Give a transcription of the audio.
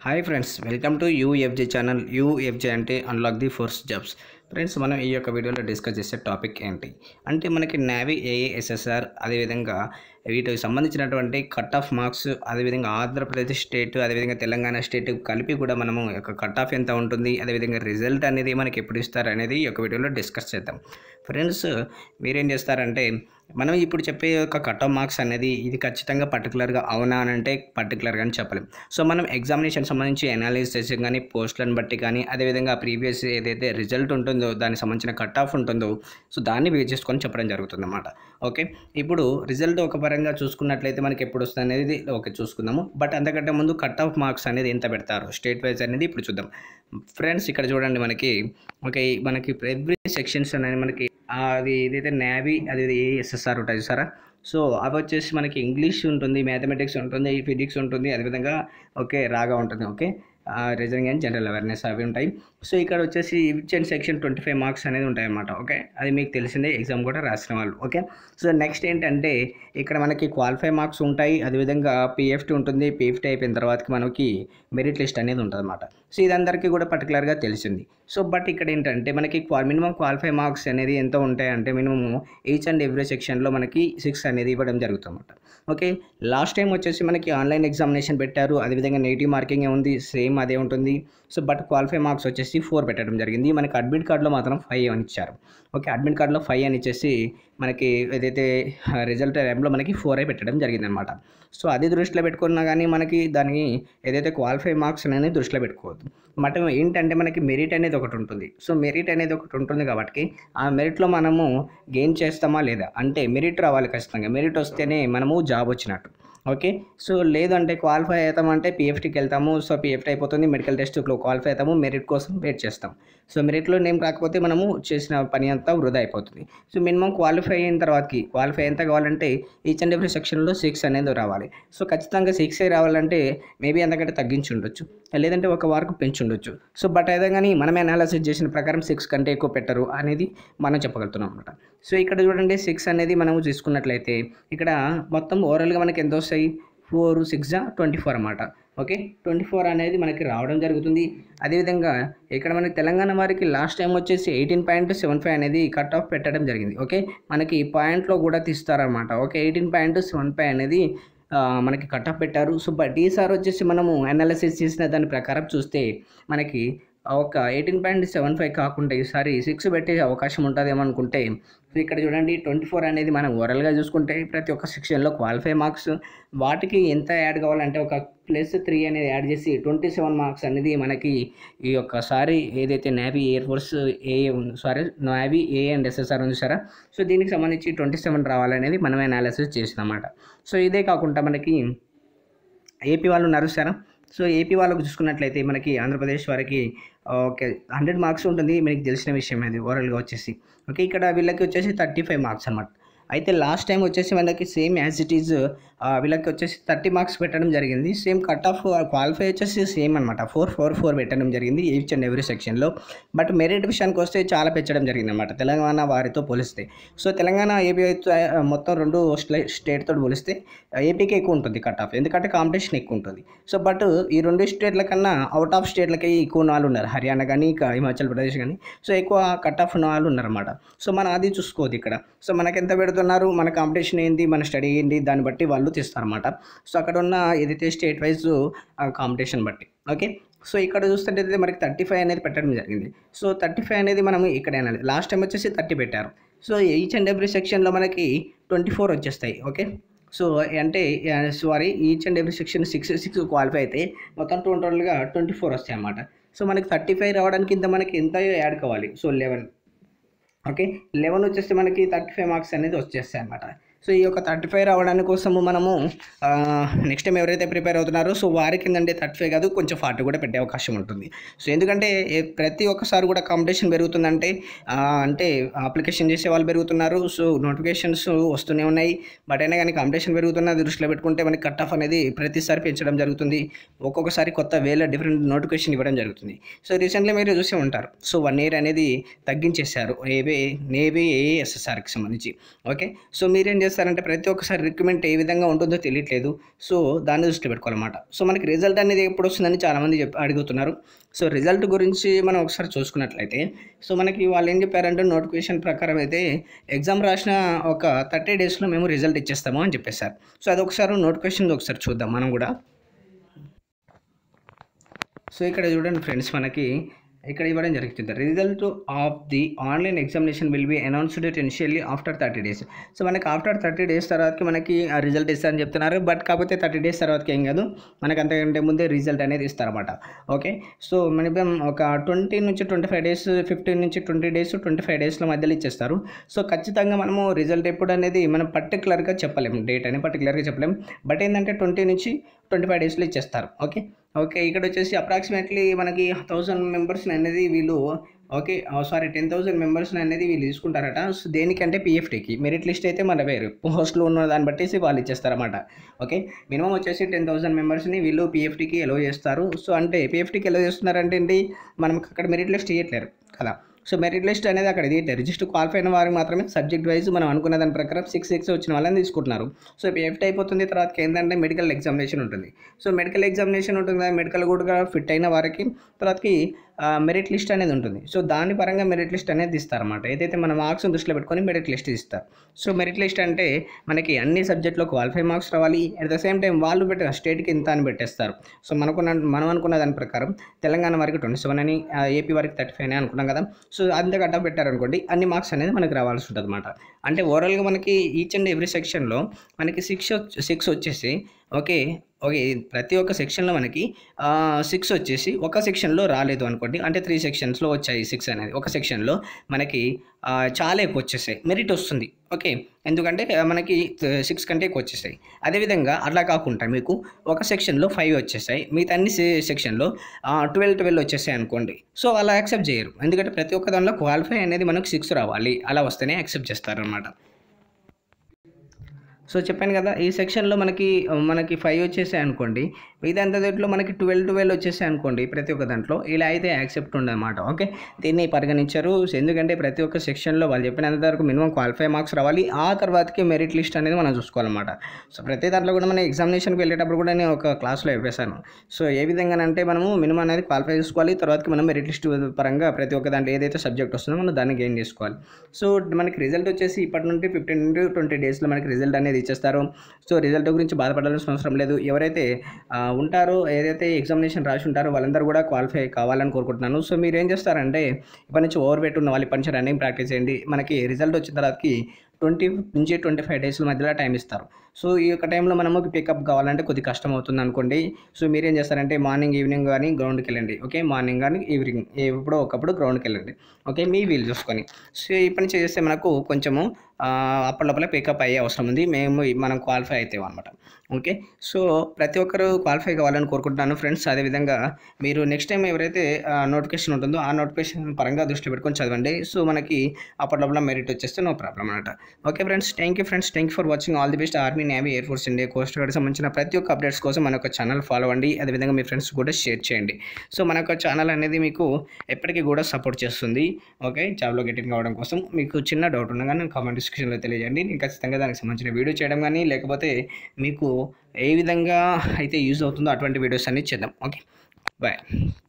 Hi friends, welcome to U F J channel. U F J అంటే unlock the force jobs. Friends, మనం ఈ యొక్క వీడియోలో డిస్కస్ చేసే టాపిక్ ఏంటి అంటే మనకి నేవీ AA SSR, అదేవిధంగా వీటికి సంబంధించినటువంటి కట్ ఆఫ్ మార్క్స్, అదేవిధంగా ఆంధ్రప్రదేశ్ స్టేట్, అదేవిధంగా తెలంగాణ స్టేట్ కలిపి కూడా మనము యొక్క కట్ ఆఫ్ ఎంత ఉంటుంది, అదేవిధంగా రిజల్ట్ అనేది మనకి ఎప్పుడు ఇస్తారు అనేది ఈ యొక్క వీడియోలో డిస్కస్ చేద్దాం. ఫ్రెండ్స్, మీరేం చేస్తారంటే మనం ఇప్పుడు చెప్పే యొక్క కట్ ఆఫ్ మార్క్స్ అనేది ఇది ఖచ్చితంగా పర్టికులర్గా అవునా అని అంటే పర్టికులర్గా అని చెప్పలేం. సో మనం ఎగ్జామినేషన్ సంబంధించి అనాలిసిస్ కానీ పోస్టులను బట్టి కానీ, అదేవిధంగా ప్రీవియస్ ఏదైతే రిజల్ట్ ఉంటుందో దానికి సంబంధించిన కట్ ఆఫ్ ఉంటుందో సో దాన్ని బేస్ చేసుకొని చెప్పడం జరుగుతుంది అన్నమాట. ఓకే, ఇప్పుడు రిజల్ట్ ఒక పరంగా చూసుకున్నట్లయితే మనకి ఎప్పుడు వస్తుంది అనేది ఓకే చూసుకుందాము. బట్ అంతకంటే ముందు కట్ ఆఫ్ మార్క్స్ అనేది ఎంత పెడతారు స్టేట్ వైజ్ అనేది ఇప్పుడు చూద్దాం. ఫ్రెండ్స్, ఇక్కడ చూడండి మనకి ఎవ్రీ సెక్షన్స్ అనేది మనకి అది ఏదైతే నేవీ అది ASSR ఉంటుంది సారా. సో అవి వచ్చేసి మనకి ఇంగ్లీష్ ఉంటుంది, మ్యాథమెటిక్స్ ఉంటుంది, ఫిజిక్స్ ఉంటుంది, అదేవిధంగా ఓకే రాగా ఉంటుంది, okay reasoning and general awareness అవి ఉంటాయి. సో ఇక్కడ వచ్చేసి ఈచ్ అండ్ సెక్షన్ 25 మార్క్స్ అనేది ఉంటాయి అన్నమాట. ఓకే, అది మీకు తెలిసిందే, ఎగ్జామ్ కూడా రాసిన వాళ్ళు. ఓకే, సో నెక్స్ట్ ఏంటంటే ఇక్కడ మనకి క్వాలిఫై మార్క్స్ ఉంటాయి, అదేవిధంగా PFT ఉంటుంది. PFT అయిపోయిన తర్వాతకి మనకి మెరిట్ లిస్ట్ అనేది ఉంటుంది అన్నమాట. సో ఇదందరికీ కూడా పర్టికులర్గా తెలిసింది. సో బట్ ఇక్కడ ఏంటంటే మనకి మినిమం క్వాలిఫై మార్క్స్ అనేది ఎంత ఉంటాయంటే మినిమం ఈచ్ అండ్ ఎవ్రీ సెక్షన్లో మనకి 6 అనేది ఇవ్వడం జరుగుతుంది అన్నమాట. ఓకే, లాస్ట్ టైం వచ్చేసి మనకి ఆన్లైన్ ఎగ్జామినేషన్ పెట్టారు, అదేవిధంగా నెగిటివ్ మార్కింగ్ ఉంది, సేమ్ అదే ఉంటుంది. సో బట్ క్వాలిఫై మార్క్స్ వచ్చేసి 4 పెట్టడం జరిగింది. మనకి అడ్మిట్ కార్డులో మాత్రం 5 అని ఇచ్చారు. ఓకే, అడ్మిట్ కార్డులో 5 అని ఇచ్చేసి మనకి ఏదైతే రిజల్ట్ టైంలో మనకి 4 పెట్టడం జరిగింది అనమాట. సో అది దృష్టిలో పెట్టుకున్నా కానీ మనకి దాన్ని ఏదైతే క్వాలిఫై మార్క్స్ అనేది దృష్టిలో పెట్టుకోవద్దు. బట్ ఏంటంటే మనకి మెరిట్ అనేది ఒకటి ఉంటుంది. సో మెరిట్ అనేది ఒకటి ఉంటుంది కాబట్టి ఆ మెరిట్లో మనము గెయిన్ చేస్తామా లేదా అంటే మెరిట్ రావాలి ఖచ్చితంగా. మెరిట్ వస్తేనే మనము జాబ్ వచ్చినట్టు. ఓకే, సో లేదంటే క్వాలిఫై అవుతామంటే PFTకి వెళ్తాము. సో PFT అయిపోతుంది, మెడికల్ టెస్ట్లో క్వాలిఫై అవుతాము, మెరిట్ కోసం వెయిట్ చేస్తాం. సో మెరిట్లో నేమ్ రాకపోతే మనము చేసిన పని అంతా వృధా అయిపోతుంది. సో మినిమం క్వాలిఫై అయిన తర్వాతకి క్వాలిఫై ఎంత కావాలంటే ఈచ్ అండ్ ఎవ్రీ సెక్షన్లో 6 అనేది రావాలి. సో ఖచ్చితంగా 6 రావాలంటే మేబీ అంతకంటే తగ్గించి ఉండొచ్చు, లేదంటే ఒక మార్కు పెంచి ఉండొచ్చు. సో బట్ అయితే కానీ మనమే అనాలిసిస్ చేసిన ప్రకారం 6 కంటే ఎక్కువ పెట్టరు అనేది మనం చెప్పగలుగుతున్నాం అనమాట. సో ఇక్కడ చూడండి 6 అనేది మనము చూసుకున్నట్లయితే ఇక్కడ మొత్తం ఓవరాల్గా మనకి ఎంత వస్తాయి, 4 6 24 అన్నమాట. ఓకే, 24 అనేది మనకి రావడం జరుగుతుంది. అదేవిధంగా ఇక్కడ మనకి తెలంగాణ వారికి లాస్ట్ టైం వచ్చేసి 18.75 అనేది కట్ ఆఫ్ పెట్టడం జరిగింది. ఓకే, మనకి పాయింట్లో కూడా తీస్తారనమాట. ఓకే, 18.75 అనేది మనకి కట్ ఆఫ్ పెట్టారు. సో బట్ ఈసారి వచ్చేసి మనము అనాలిసిస్ చేసిన దాని ప్రకారం చూస్తే మనకి ఒక 18.75 కాకుండా ఈసారి 6 పెట్టే అవకాశం ఉంటుందేమో అనుకుంటే ఇక్కడ చూడండి 24 అనేది మనం ఓవరాల్గా చూసుకుంటే ప్రతి ఒక్క సెక్షన్లో క్వాలిఫై మార్క్స్ వాటికి ఎంత యాడ్ కావాలంటే ఒక +3 అనేది యాడ్ చేసి 27 మార్క్స్ అనేది మనకి ఈ యొక్కసారి ఏదైతే navy air force navy AA and SSR ఉంది సారా. సో దీనికి సంబంధించి 27 రావాలనేది మనమే అనాలిసిస్ చేసినమాట. సో ఇదే కాకుండా మనకి AP వాళ్ళు ఉన్నారు సారా. సో AP వాళ్ళకు చూసుకున్నట్లయితే మనకి ఆంధ్రప్రదేశ్ వారికి ఓకే 100 మార్క్స్ ఉంటుంది, మీకు తెలిసిన విషయం అది ఓవరాల్గా వచ్చేసి. ఓకే, ఇక్కడ వీళ్ళకి వచ్చేసి 35 మార్క్స్ అనమాట. అయితే లాస్ట్ టైం వచ్చేసి వాళ్ళకి సేమ్ యాజ్ ఇట్ ఈజ్ వీళ్ళకి వచ్చేసి 30 మార్క్స్ పెట్టడం జరిగింది. సేమ్ కట్ ఆఫ్ క్వాలిఫై వచ్చేసి సేమ్ అనమాట, 4 పెట్టడం జరిగింది ఈచ్ అండ్ ఎవ్రీ సెక్షన్లో. బట్ మెరిట్ విషయానికి వస్తే చాలా పెంచడం జరిగింది అనమాట తెలంగాణ వారితో పోలిస్తే. సో తెలంగాణ AP మొత్తం 2 స్టేట్తో పోలిస్తే APకి ఎక్కువ ఉంటుంది కట్ ఆఫ్, ఎందుకంటే కాంపిటీషన్ ఎక్కువ ఉంటుంది. సో బట్ ఈ 2 స్టేట్ల కన్నా అవుట్ ఆఫ్ స్టేట్లకి ఎక్కువ వాళ్ళు ఉన్నారు, హర్యానా కానీ హిమాచల్ ప్రదేశ్ కానీ. సో ఎక్కువ కట్ ఆఫ్ ఉన్న వాళ్ళు ఉన్నారన్నమాట. సో మనం అది చూసుకోవద్దు ఇక్కడ. సో మనకి ఎంత పెడుతున్నారు, మన కాంపిటీషన్ ఏంటి, మన స్టడీ ఏంటి, దాన్ని బట్టి వాళ్ళు తీస్తారన్నమాట. సో అక్కడ ఉన్న ఏదైతే స్టేట్ వైజ్ కాంపిటీషన్ బట్టి. ఓకే, సో ఇక్కడ చూస్తుంటే మనకి 35 అనేది పెట్టడం జరిగింది. సో 35 అనేది మనం ఇక్కడ లాస్ట్ టైం వచ్చేసి 30 పెట్టారు. సో ఈచ్ అండ్ ఎవ్రీ సెక్షన్లో మనకి 24 వచ్చేస్తాయి. ఓకే, సో అంటే each and every section 6 qualify అయితే మొత్తం టోటల్గా 24 వస్తాయి అన్నమాట. సో మనకి 35 రావడానికి మనకి ఎంత యాడ్ కావాలి, సో 11. ఓకే, 11 వచ్చేస్తే మనకి 35 మార్క్స్ అనేది వచ్చేస్తాయి అన్నమాట. సో ఈ యొక్క 35 రావడానికి కోసము మనము నెక్స్ట్ టైం ఎవరైతే ప్రిపేర్ అవుతున్నారో సో వారికి ఏంటంటే 35 కాదు కొంచెం 40 కూడా పెట్టే అవకాశం ఉంటుంది. సో ఎందుకంటే ప్రతి ఒక్కసారి కూడా కాంపిటీషన్ పెరుగుతుందంటే అంటే అప్లికేషన్ చేసే వాళ్ళు పెరుగుతున్నారు. సో నోటిఫికేషన్స్ వస్తూనే ఉన్నాయి. బట్ అయినా కానీ కాంపిటీషన్ పెరుగుతున్నది దృష్టిలో పెట్టుకుంటే మనకి కట్ ఆఫ్ అనేది ప్రతిసారి పెంచడం జరుగుతుంది. ఒక్కొక్కసారి కొత్త డిఫరెంట్ నోటిఫికేషన్ ఇవ్వడం జరుగుతుంది. సో రీసెంట్లీ మీరు చూసే ఉంటారు. సో 1 year అనేది తగ్గించేశారు నేవీ AA SSRకి సంబంధించి. ఓకే, సో మీరేం చేస్తారు చేస్తారంటే ప్రతి ఒక్కసారి రిక్రూట్మెంట్ ఏ విధంగా ఉంటుందో తెలియట్లేదు. సో దాన్ని దృష్టిలో పెట్టుకోవాలన్నమాట. సో మనకి రిజల్ట్ అనేది ఎప్పుడు వస్తుందని చాలామంది అడుగుతున్నారు. సో రిజల్ట్ గురించి మనం ఒకసారి చూసుకున్నట్లయితే సో మనకి వాళ్ళు ఏం చెప్పారంటే నోటిఫికేషన్ ప్రకారం అయితే ఎగ్జామ్ రాసిన ఒక 30 డేస్లో మేము రిజల్ట్ ఇచ్చేస్తాము అని చెప్పేశారు. సో అదొకసారి నోటిఫికేషన్ ఒకసారి చూద్దాం మనం కూడా. సో ఇక్కడ చూడండి ఫ్రెండ్స్, మనకి ఇక్కడ ఇవ్వడం జరుగుతుంది. Result of the online examination will be announced initially after 30 days. So మనకి ఆఫ్టర్ 30 డేస్ తర్వాతకి మనకి ఆ రిజల్ట్ ఇస్తారని చెప్తున్నారు. బట్ కాకపోతే 30 డేస్ తర్వాతకి ఏం కాదు, మనకి అంతకంటే ముందే రిజల్ట్ అనేది ఇస్తారన్నమాట. ఓకే, సో మనం ఒక 20 నుంచి 25 డేస్, 15 నుంచి 20 డేస్, 25 డేస్ల మధ్యలో ఇచ్చేస్తారు. సో ఖచ్చితంగా మనము రిజల్ట్ ఎప్పుడు అనేది మనం పర్టికులర్గా చెప్పలేము, డేట్ అని పర్టికులర్గా చెప్పలేము. బట్ ఏంటంటే 20 నుంచి 25 డేస్లో ఇచ్చేస్తారు. ఓకే, ఇక్కడ వచ్చేసి అప్రాక్సిమేట్లీ మనకి 1000 మెంబర్స్ అనేది వీళ్ళు 10,000 మెంబర్స్ అనేది వీళ్ళు తీసుకుంటారట. సో దేనికంటే పిఎఫ్టీకి మెరిట్ లిస్ట్ అయితే మన వేరు పోస్టులు ఉన్న దాన్ని బట్టేసి వాళ్ళు ఇచ్చేస్తారన్నమాట. ఓకే, మినిమం వచ్చేసి 10,000 మెంబర్స్ని వీళ్ళు పిఎఫ్టీకి ఎలో చేస్తారు. సో అంటే పిఎఫ్టీకి ఎలో చేస్తున్నారంటే ఏంటి, మనం అక్కడ మెరిట్ లిస్ట్ ఇవ్వట్లేరు కదా. సో మెరిట్ లిస్ట్ అనేది అక్కడ తీయట్లేదు, జస్ట్ క్వాలిఫై అయిన వారికి మాత్రమే సబ్జెక్ట్ వైజ్ మనం అనుకున్న దాని ప్రకారం 6 వచ్చిన వాళ్ళని తీసుకుంటున్నారు. సో పిఎఫ్టీ అయిపోతుంది, తర్వాత ఏంటంటే మెడికల్ ఎగ్జామినేషన్ ఉంటుంది. సో మెడికల్ ఎగ్జామినేషన్ ఉంటుంది కదా, మెడికల్ కూడా ఫిట్ అయిన వారికి తర్వాతకి మెరిట్ లిస్ట్ అనేది ఉంటుంది. సో దాని పరంగా మెరిట్ లిస్ట్ అనేది ఇస్తారన్నమాట. ఏదైతే మన మార్క్స్ దృష్టిలో పెట్టుకొని మెరిట్ లిస్ట్ ఇస్తారు. సో మెరిట్ లిస్ట్ అంటే మనకి అన్ని సబ్జెక్టులో క్వాలిఫై మార్క్స్ రావాలి, అట్ ద సేమ్ టైం వాళ్ళు పెట్టిన స్టేట్కి ఇంత అని పెట్టేస్తారు. సో మనం అనుకున్న దాని ప్రకారం తెలంగాణ వారికి 27 అని, ఏపీ వారికి 35 అని అనుకున్నాం కదా. సో అంతే కట్ట పెట్టారనుకోండి, అన్ని మార్క్స్ అనేది మనకి రావాల్సి ఉంటుంది అనమాట. అంటే ఓవరాల్గా మనకి ఈచ్ అండ్ ఎవ్రీ సెక్షన్లో మనకి 6 వచ్చేసి ఓకే ప్రతి ఒక్క సెక్షన్లో మనకి 6 వచ్చేసి ఒక సెక్షన్లో రాలేదు అనుకోండి, అంటే 3 సెక్షన్స్లో వచ్చాయి 6 అనేది, ఒక సెక్షన్లో మనకి చాలా ఎక్కువ వచ్చేసాయి, మెరిట్ వస్తుంది. ఓకే, ఎందుకంటే మనకి 6 కంటే ఎక్కువ వచ్చేసాయి. అదేవిధంగా అట్లా కాకుండా మీకు ఒక సెక్షన్లో 5 వచ్చేసాయి, మిగతా అన్ని సెక్షన్లో 12 వచ్చేసాయి అనుకోండి. సో అలా యాక్సెప్ట్ చేయరు, ఎందుకంటే ప్రతి ఒక్క దానిలో క్వాలిఫై అనేది మనకు 6 రావాలి, అలా వస్తేనే యాక్సెప్ట్ చేస్తారనమాట. సో చెప్పాను కదా, ఈ సెక్షన్లో మనకి 5 వచ్చేసాయి అనుకోండి, ఇదంతా దాంట్లో మనకి 12 వచ్చేసాయి అనుకోండి ప్రతి ఒక్క దాంట్లో, ఇలా అయితే యాక్సెప్ట్ ఉండదన్నమాట. ఓకే, దీన్ని పరిగణించారు. ఎందుకంటే ప్రతి ఒక్క సెక్షన్లో వాళ్ళు చెప్పినంత వరకు మినిమం క్వాలిఫై మార్క్స్ రావాలి, ఆ తర్వాతకి మెరిట్ లిస్ట్ అనేది మనం చూసుకోవాలన్నమాట. సో ప్రతి దాంట్లో కూడా మనం ఎగ్జామినేషన్కి వెళ్ళేటప్పుడు కూడా నేను ఒక క్లాస్లో చెప్పేశాను. సో ఏ విధంగా అంటే మనము మినిమం అనేది క్వాలిఫై చేసుకోవాలి, తర్వాతకి మనం మెరిట్ లిస్ట్ పరంగా ప్రతి ఒక్క దాంట్లో ఏదైతే సబ్జెక్ట్ వస్తుందో మనం దాన్ని గెయిన్ చేసుకోవాలి. సో మనకి రిజల్ట్ వచ్చేసి ఇప్పటి నుండి 15 నుండి 20 డేస్లో మనకి రిజల్ట్ అనేది ఇచ్చేస్తారు. సో రిజల్ట్ గురించి బాధపడాల్సిన అవసరం లేదు. ఎవరైతే ఉంటారో, ఏదైతే ఎగ్జామినేషన్ రాసి ఉంటారో వాళ్ళందరూ కూడా క్వాలిఫై కావాలని కోరుకుంటున్నాను. సో మీరు ఏం చేస్తారంటే ఇప్పటి నుంచి ఓవర్ వెయిట్ ఉన్న వాళ్ళు ఇప్పటి నుంచి రన్నింగ్ ప్రాక్టీస్ చేయండి. మనకి రిజల్ట్ వచ్చిన తర్వాతకి 20 నుంచి 25 డేస్ల మధ్యలో టైం ఇస్తారు. సో ఈ యొక్క టైంలో మనము పికప్ కావాలంటే కొద్దిగా కష్టం అవుతుంది అనుకోండి. సో మీరేం చేస్తారంటే మార్నింగ్ ఈవినింగ్ కానీ గ్రౌండ్కి వెళ్ళండి. ఓకే, మార్నింగ్ కానీ ఈవినింగ్ ఎప్పుడో ఒకప్పుడు గ్రౌండ్కి వెళ్ళండి. ఓకే, మీ వీలు చూసుకొని. సో ఈ పని చేస్తే మనకు కొంచెము అప్పటిలోపల పికప్ అయ్యే అవసరం ఉంది, మనం క్వాలిఫై అవుతాం అనమాట. ఓకే, సో ప్రతి ఒక్కరు క్వాలిఫై కావాలని కోరుకుంటున్నాను ఫ్రెండ్స్. అదేవిధంగా మీరు నెక్స్ట్ టైం ఎవరైతే నోటిఫికేషన్ ఉంటుందో ఆ నోటిఫికేషన్ పరంగా దృష్టి పెట్టుకొని చదవండి. సో మనకి అప్పటిలోపల మెరిట్ వచ్చేస్తే నో ప్రాబ్లం అనమాట. Okay friends, thank you for watching. All the best. Army, navy, air force, India, coast guard సంబంధించిన ప్రతి ఒక్క అప్డేట్స్ కోసం మన యొక్క ఛానల్ ఫాలో అవ్వండి. అదేవిధంగా మీ ఫ్రెండ్స్ కూడా షేర్ చేయండి. సో మన యొక్క ఛానల్ అనేది మీకు ఎప్పటికీ కూడా సపోర్ట్ చేస్తుంది. ఓకే, జాబ్లో గెటింగ్ కావడం కోసం మీకు చిన్న డౌట్ ఉన్నా కానీ కామెంట్ డిస్క్రిప్షన్లో తెలియజేయండి. నేను ఖచ్చితంగా దానికి సంబంధించిన వీడియో చేయడం కానీ, లేకపోతే మీకు ఏ విధంగా అయితే యూజ్ అవుతుందో అటువంటి వీడియోస్ అన్ని చేద్దాం. Okay, bye.